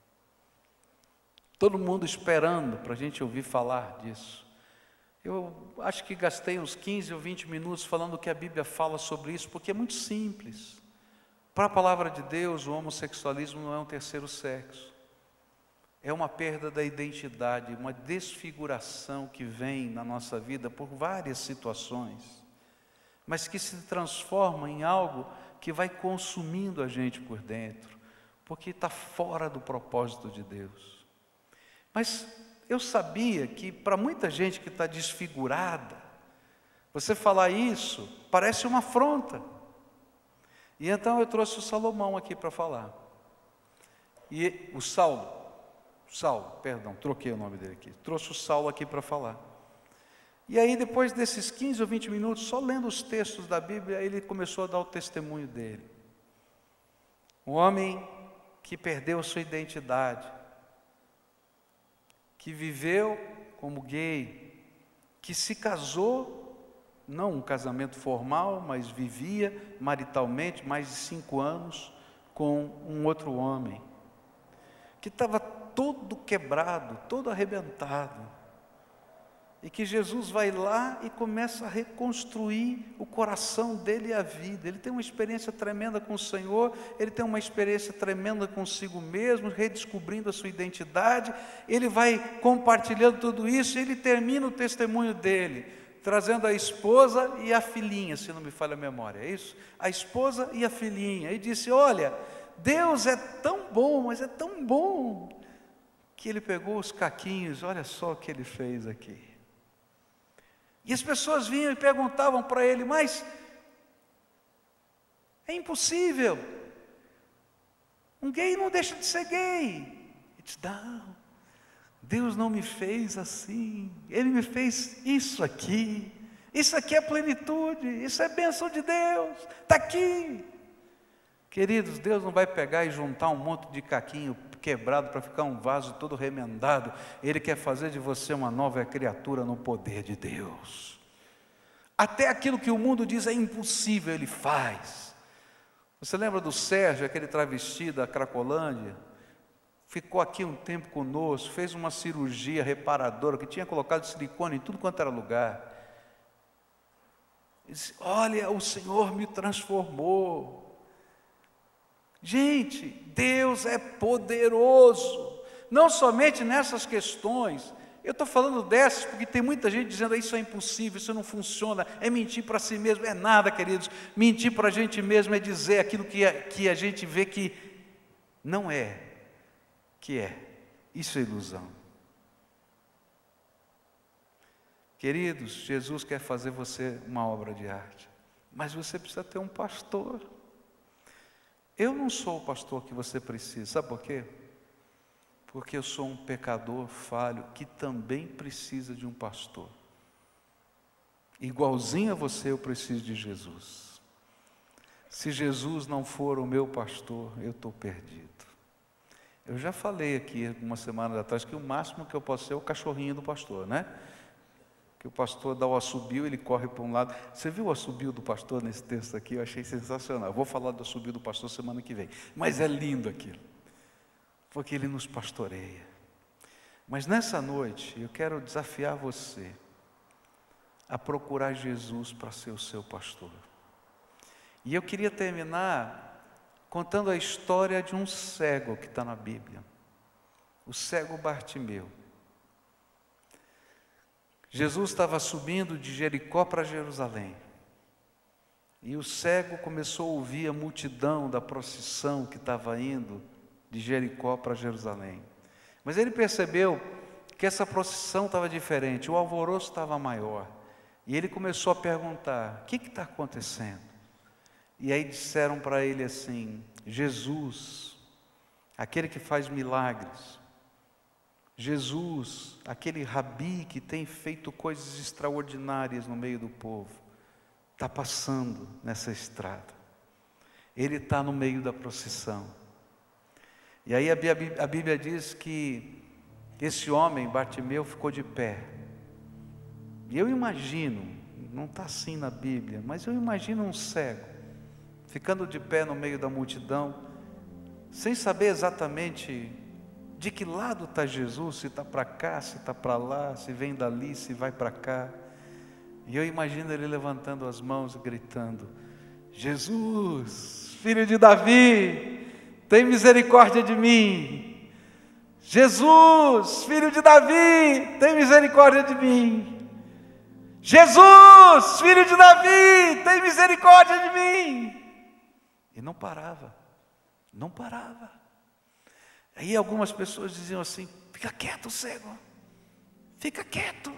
Todo mundo esperando para a gente ouvir falar disso. Eu acho que gastei uns 15 ou 20 minutos falando o que a Bíblia fala sobre isso, porque é muito simples. Para a palavra de Deus, o homossexualismo não é um terceiro sexo. É uma perda da identidade, uma desfiguração que vem na nossa vida por várias situações, mas que se transforma em algo que vai consumindo a gente por dentro, porque está fora do propósito de Deus. Mas eu sabia que para muita gente que está desfigurada, você falar isso parece uma afronta. E então eu trouxe o Salomão aqui para falar. E o Saulo, troquei o nome dele aqui. Trouxe o Saulo aqui para falar. E aí, depois desses 15 ou 20 minutos, só lendo os textos da Bíblia, ele começou a dar o testemunho dele. Um homem que perdeu a sua identidade, que viveu como gay, que se casou, não um casamento formal, mas vivia maritalmente mais de 5 anos com um outro homem, que estava todo quebrado, todo arrebentado. E que Jesus vai lá e começa a reconstruir o coração dele e a vida. Ele tem uma experiência tremenda com o Senhor, ele tem uma experiência tremenda consigo mesmo, redescobrindo a sua identidade. Ele vai compartilhando tudo isso e ele termina o testemunho dele, trazendo a esposa e a filhinha, se não me falha a memória, é isso? A esposa e a filhinha. E disse: olha, Deus é tão bom, mas é tão bom, que ele pegou os caquinhos, olha só o que ele fez aqui. E as pessoas vinham e perguntavam para ele: mas é impossível, um gay não deixa de ser gay. Ele disse: não, Deus não me fez assim, Ele me fez isso aqui é plenitude, isso é bênção de Deus, está aqui. Queridos, Deus não vai pegar e juntar um monte de caquinho quebrado para ficar um vaso todo remendado. Ele quer fazer de você uma nova criatura no poder de Deus. Até aquilo que o mundo diz é impossível, Ele faz. Você lembra do Sérgio, aquele travesti da Cracolândia? Ficou aqui um tempo conosco, fez uma cirurgia reparadora, que tinha colocado silicone em tudo quanto era lugar. Ele disse: olha, o Senhor me transformou. Gente, Deus é poderoso, não somente nessas questões. Eu estou falando dessas porque tem muita gente dizendo: isso é impossível, isso não funciona, é mentir para si mesmo. É nada, queridos, mentir para a gente mesmo é dizer aquilo que a gente vê que não é, que é. Isso é ilusão. Queridos, Jesus quer fazer você uma obra de arte, mas você precisa ter um pastor. Eu não sou o pastor que você precisa, sabe por quê? Porque eu sou um pecador falho que também precisa de um pastor. Igualzinho a você, eu preciso de Jesus. Se Jesus não for o meu pastor, eu estou perdido. Eu já falei aqui algumas semanas atrás que o máximo que eu posso ser é o cachorrinho do pastor, né? Que o pastor dá o assobio, ele corre para um lado. Você viu o assobio do pastor nesse texto aqui? Eu achei sensacional. Eu vou falar do assobio do pastor semana que vem. Mas é lindo aquilo, porque ele nos pastoreia. Mas nessa noite, eu quero desafiar você a procurar Jesus para ser o seu pastor. E eu queria terminar contando a história de um cego que está na Bíblia. O cego Bartimeu. Jesus estava subindo de Jericó para Jerusalém. E o cego começou a ouvir a multidão da procissão que estava indo de Jericó para Jerusalém. Mas ele percebeu que essa procissão estava diferente, o alvoroço estava maior. E ele começou a perguntar: o que está acontecendo? E aí disseram para ele assim: Jesus, aquele que faz milagres, Jesus, aquele rabi que tem feito coisas extraordinárias no meio do povo, está passando nessa estrada. Ele está no meio da procissão. E aí a Bíblia diz que esse homem, Bartimeu, ficou de pé. E eu imagino, não está assim na Bíblia, mas eu imagino um cego ficando de pé no meio da multidão, sem saber exatamente de que lado está Jesus, se está para cá, se está para lá, se vem dali, se vai para cá. E eu imagino ele levantando as mãos e gritando: Jesus, filho de Davi, tem misericórdia de mim. Jesus, filho de Davi, tem misericórdia de mim. Jesus, filho de Davi, tem misericórdia de mim. E não parava, não parava. Aí algumas pessoas diziam assim: fica quieto, cego, fica quieto,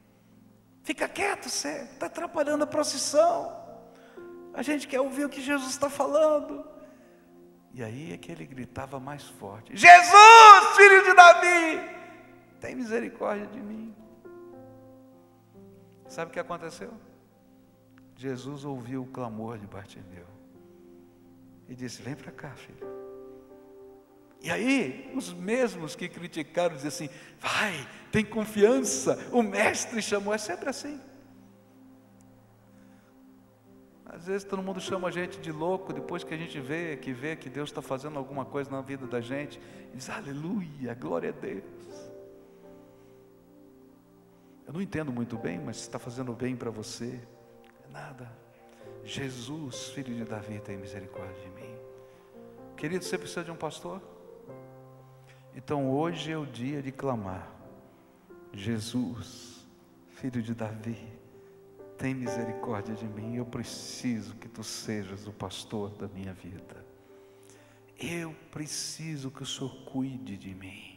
cego, está atrapalhando a procissão, a gente quer ouvir o que Jesus está falando. E aí é que ele gritava mais forte: Jesus, filho de Davi, tem misericórdia de mim. Sabe o que aconteceu? Jesus ouviu o clamor de Bartimeu e disse: vem para cá, filho. E aí, os mesmos que criticaram dizem assim: vai, tem confiança, o mestre chamou. É sempre assim. Às vezes todo mundo chama a gente de louco, depois que a gente vê que Deus está fazendo alguma coisa na vida da gente, e diz: aleluia, glória a Deus. Eu não entendo muito bem, mas se está fazendo bem para você, é nada. Jesus, filho de Davi, tem misericórdia de mim. Querido, você precisa de um pastor? Então hoje é o dia de clamar: Jesus, filho de Davi, tem misericórdia de mim. Eu preciso que tu sejas o pastor da minha vida. Eu preciso que o Senhor cuide de mim.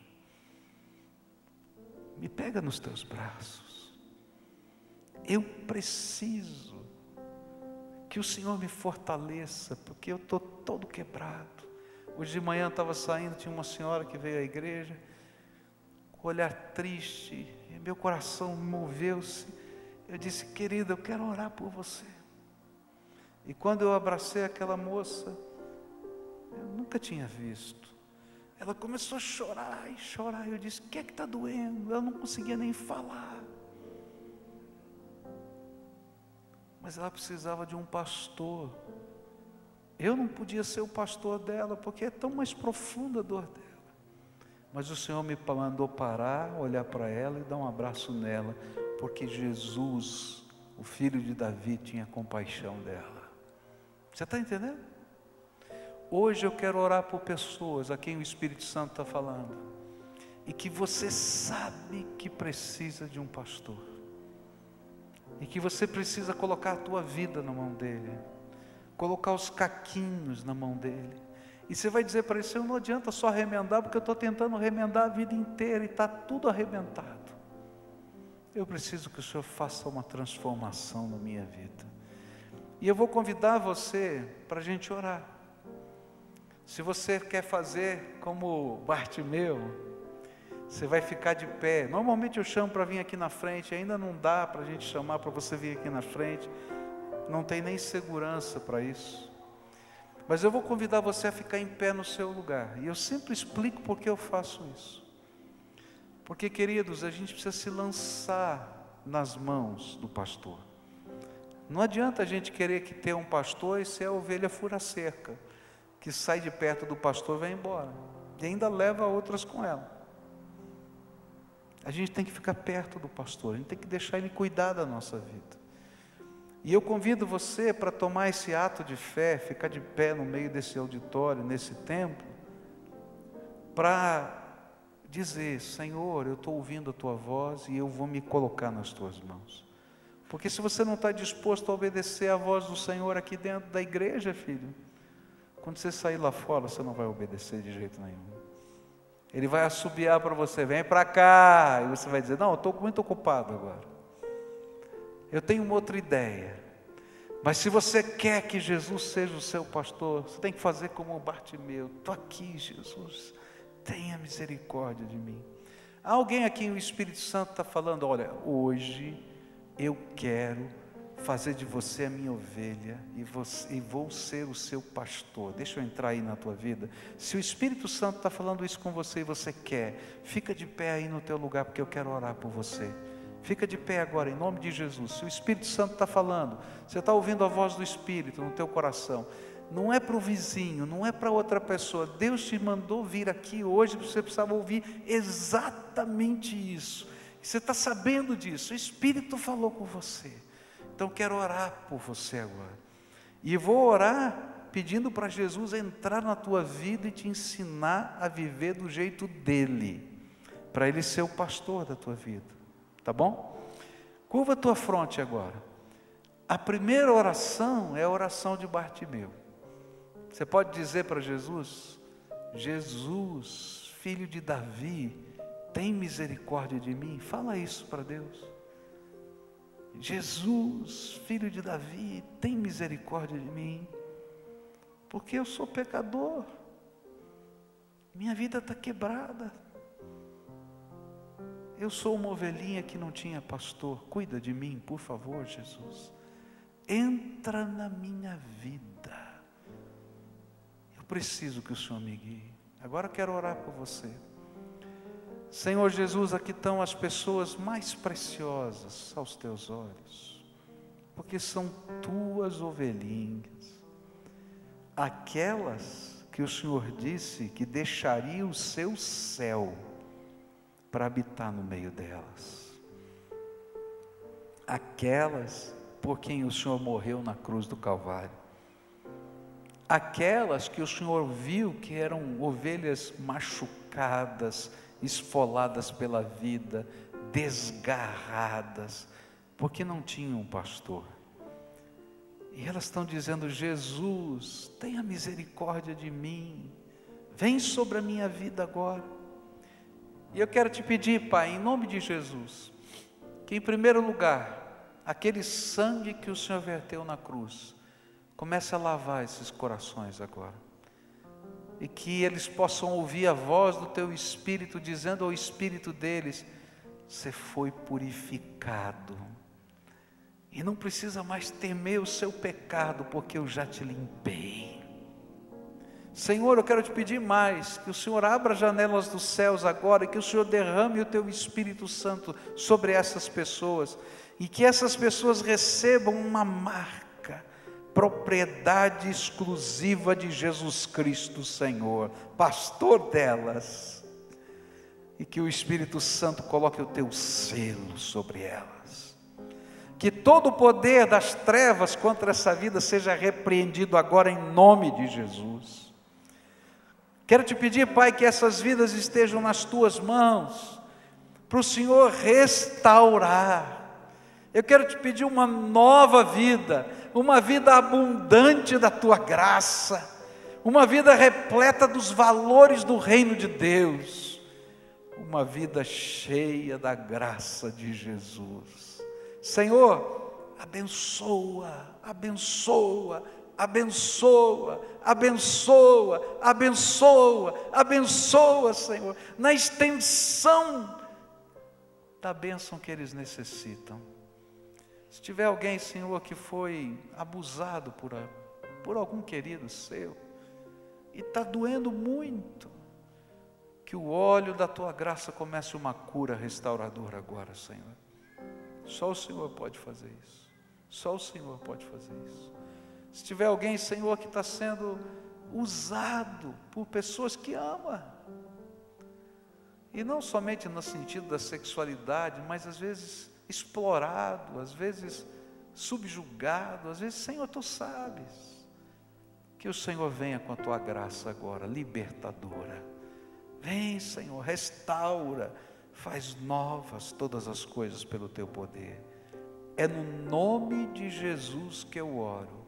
Me pega nos teus braços. Eu preciso que o Senhor me fortaleça, porque eu estou todo quebrado. Hoje de manhã eu estava saindo, tinha uma senhora que veio à igreja, com o olhar triste, e meu coração moveu-se. Eu disse: querida, eu quero orar por você. E quando eu abracei aquela moça, eu nunca tinha visto. Ela começou a chorar e chorar. Eu disse: o que é que está doendo? Ela não conseguia nem falar. Mas ela precisava de um pastor. Eu não podia ser o pastor dela, porque é tão mais profunda a dor dela. Mas o Senhor me mandou parar, olhar para ela e dar um abraço nela, porque Jesus, o filho de Davi, tinha compaixão dela. Você está entendendo? Hoje eu quero orar por pessoas a quem o Espírito Santo está falando, e que você sabe que precisa de um pastor, e que você precisa colocar a tua vida na mão dele, colocar os caquinhos na mão dele. E você vai dizer para ele: Senhor, não adianta só remendar, porque eu estou tentando remendar a vida inteira e está tudo arrebentado. Eu preciso que o Senhor faça uma transformação na minha vida. E eu vou convidar você para a gente orar. Se você quer fazer como Bartimeu, você vai ficar de pé. Normalmente eu chamo para vir aqui na frente, ainda não dá para a gente chamar para você vir aqui na frente. Não tem nem segurança para isso. Mas eu vou convidar você a ficar em pé no seu lugar. E eu sempre explico por que eu faço isso. Porque, queridos, a gente precisa se lançar nas mãos do pastor. Não adianta a gente querer que ter um pastor e ser a ovelha fura-cerca, que sai de perto do pastor e vai embora. E ainda leva outras com ela. A gente tem que ficar perto do pastor, a gente tem que deixar ele cuidar da nossa vida. E eu convido você para tomar esse ato de fé, ficar de pé no meio desse auditório, nesse templo, para dizer: Senhor, eu estou ouvindo a tua voz e eu vou me colocar nas tuas mãos. Porque se você não está disposto a obedecer a voz do Senhor aqui dentro da igreja, filho, quando você sair lá fora, você não vai obedecer de jeito nenhum. Ele vai assobiar para você: vem para cá, e você vai dizer: não, eu estou muito ocupado agora, eu tenho uma outra ideia. Mas se você quer que Jesus seja o seu pastor, você tem que fazer como Bartimeu: estou aqui, Jesus, tenha misericórdia de mim. Há alguém aqui, o Espírito Santo está falando: olha, hoje eu quero fazer de você a minha ovelha e vou ser o seu pastor. Deixa eu entrar aí na tua vida. Se o Espírito Santo está falando isso com você e você quer, fica de pé aí no teu lugar, porque eu quero orar por você. Fica de pé agora, em nome de Jesus. Se o Espírito Santo está falando, você está ouvindo a voz do Espírito no teu coração, não é para o vizinho, não é para outra pessoa. Deus te mandou vir aqui hoje, você precisava ouvir exatamente isso. Você está sabendo disso, o Espírito falou com você. Então quero orar por você agora. E vou orar pedindo para Jesus entrar na tua vida e te ensinar a viver do jeito dele, para ele ser o pastor da tua vida. Tá bom? Curva a tua fronte agora. A primeira oração é a oração de Bartimeu. Você pode dizer para Jesus: Jesus, filho de Davi, tem misericórdia de mim. Fala isso para Deus. Jesus, filho de Davi, tem misericórdia de mim, porque eu sou pecador, minha vida está quebrada, eu sou uma ovelhinha que não tinha pastor, cuida de mim, por favor, Jesus, entra na minha vida, eu preciso que o Senhor me guie. Agora eu quero orar por você. Senhor Jesus, aqui estão as pessoas mais preciosas aos teus olhos, porque são tuas ovelhinhas, aquelas que o Senhor disse que deixaria o seu céu para habitar no meio delas, aquelas por quem o Senhor morreu na cruz do Calvário, aquelas que o Senhor viu que eram ovelhas machucadas, esfoladas pela vida, desgarradas, porque não tinham um pastor. E elas estão dizendo: Jesus, tenha misericórdia de mim, vem sobre a minha vida agora. E eu quero te pedir, Pai, em nome de Jesus, que em primeiro lugar, aquele sangue que o Senhor verteu na cruz, comece a lavar esses corações agora. E que eles possam ouvir a voz do teu Espírito, dizendo ao Espírito deles: você foi purificado, e não precisa mais temer o seu pecado, porque eu já te limpei. Senhor, eu quero te pedir mais, que o Senhor abra as janelas dos céus agora, e que o Senhor derrame o teu Espírito Santo sobre essas pessoas, e que essas pessoas recebam uma marca, propriedade exclusiva de Jesus Cristo, Senhor, pastor delas, e que o Espírito Santo coloque o teu selo sobre elas, que todo o poder das trevas contra essa vida seja repreendido agora em nome de Jesus. Quero te pedir, Pai, que essas vidas estejam nas tuas mãos, para o Senhor restaurar. Eu quero te pedir uma nova vida, uma vida abundante da tua graça, uma vida repleta dos valores do reino de Deus, uma vida cheia da graça de Jesus. Senhor, abençoa, abençoa, abençoa, abençoa, abençoa, abençoa, Senhor, na extensão da bênção que eles necessitam. Se tiver alguém, Senhor, que foi abusado por algum querido seu, e está doendo muito, que o óleo da tua graça comece uma cura restauradora agora, Senhor. Só o Senhor pode fazer isso. Só o Senhor pode fazer isso. Se tiver alguém, Senhor, que está sendo usado por pessoas que ama, e não somente no sentido da sexualidade, mas às vezes explorado, às vezes subjugado, às vezes, Senhor, Tu sabes. Que o Senhor venha com a Tua graça agora, libertadora. Vem, Senhor, restaura, faz novas todas as coisas pelo Teu poder. É no nome de Jesus que eu oro.